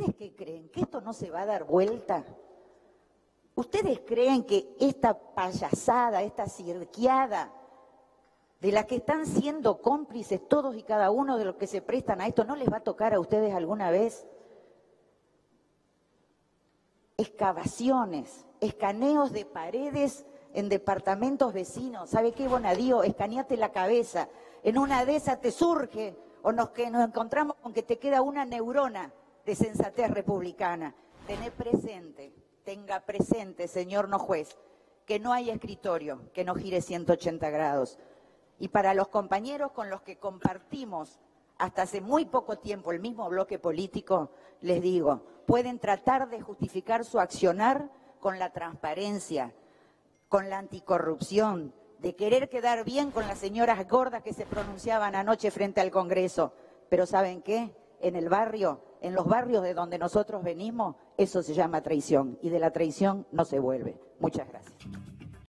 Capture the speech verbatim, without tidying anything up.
¿Ustedes qué creen? ¿Que esto no se va a dar vuelta? ¿Ustedes creen que esta payasada, esta cirqueada de la que están siendo cómplices todos y cada uno de los que se prestan a esto, no les va a tocar a ustedes alguna vez? Excavaciones, escaneos de paredes en departamentos vecinos. ¿Sabe qué, Bonadío? Escaneate la cabeza. En una de esas te surge, o nos, que nos encontramos con que te queda una neurona de sensatez republicana. Tené presente, tenga presente, señor no juez, que no hay escritorio que no gire ciento ochenta grados. Y para los compañeros con los que compartimos hasta hace muy poco tiempo el mismo bloque político, les digo, pueden tratar de justificar su accionar con la transparencia, con la anticorrupción, de querer quedar bien con las señoras gordas que se pronunciaban anoche frente al Congreso. Pero ¿saben qué? En el barrio, en los barrios de donde nosotros venimos, eso se llama traición, y de la traición no se vuelve. Muchas gracias.